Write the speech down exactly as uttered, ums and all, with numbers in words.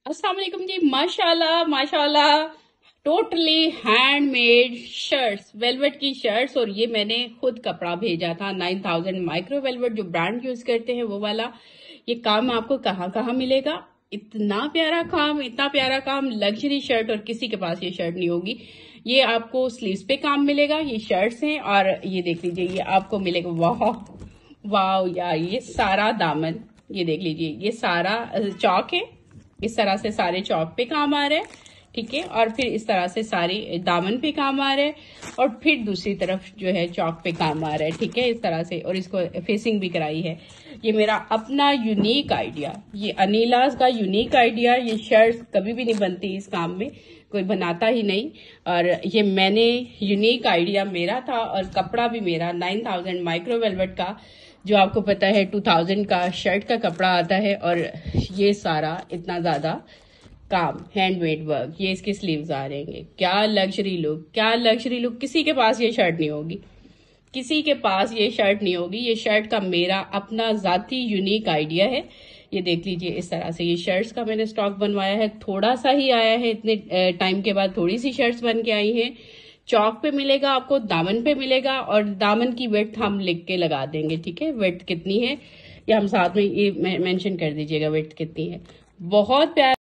अस्सलाम वालेकुम जी। माशाल्लाह माशाल्लाह, टोटली हैंडमेड शर्ट्स, वेलवेट की शर्ट्स। और ये मैंने खुद कपड़ा भेजा था, नाइन थाउजेंड माइक्रो वेलवेट जो ब्रांड यूज करते हैं वो वाला। ये काम आपको कहाँ कहाँ मिलेगा? इतना प्यारा काम, इतना प्यारा काम, लग्जरी शर्ट, और किसी के पास ये शर्ट नहीं होगी। ये आपको स्लीव्स पे काम मिलेगा, ये शर्ट्स हैं। और ये देख लीजिए, ये आपको मिलेगा, वाह वाह यार, ये सारा दामन, ये देख लीजिए, ये सारा चौक है। इस तरह से सारे चौक पे काम आ रहे हैं, ठीक है। और फिर इस तरह से सारे दामन पे काम आ रहे हैं, और फिर दूसरी तरफ जो है चौक पे काम आ रहा है, ठीक है, इस तरह से। और इसको फेसिंग भी कराई है। ये मेरा अपना यूनिक आइडिया, ये अनीलाज का यूनिक आइडिया। ये शर्ट कभी भी नहीं बनती इस काम में, कोई बनाता ही नहीं। और ये मैंने यूनिक आइडिया मेरा था, और कपड़ा भी मेरा नाइन थाउजेंड माइक्रो वेलवेट का, जो आपको पता है टू थाउजेंड का शर्ट का कपड़ा आता है। और ये सारा इतना ज्यादा काम, हैंडमेड वर्क, ये इसके स्लीव्स आ रहेंगे। क्या लग्जरी लुक, क्या लग्जरी लुक। किसी के पास ये शर्ट नहीं होगी, किसी के पास ये शर्ट नहीं होगी। ये शर्ट का मेरा अपना जाती यूनिक आइडिया है। ये देख लीजिए, इस तरह से ये शर्ट्स का मैंने स्टॉक बनवाया है। थोड़ा सा ही आया है, इतने टाइम के बाद थोड़ी सी शर्ट्स बन के आई हैं। चौक पे मिलेगा आपको, दामन पे मिलेगा, और दामन की वेट हम लिख के लगा देंगे, ठीक है। वेट कितनी है ये हम साथ में ये मेंशन कर दीजिएगा, वेट कितनी है। बहुत प्यार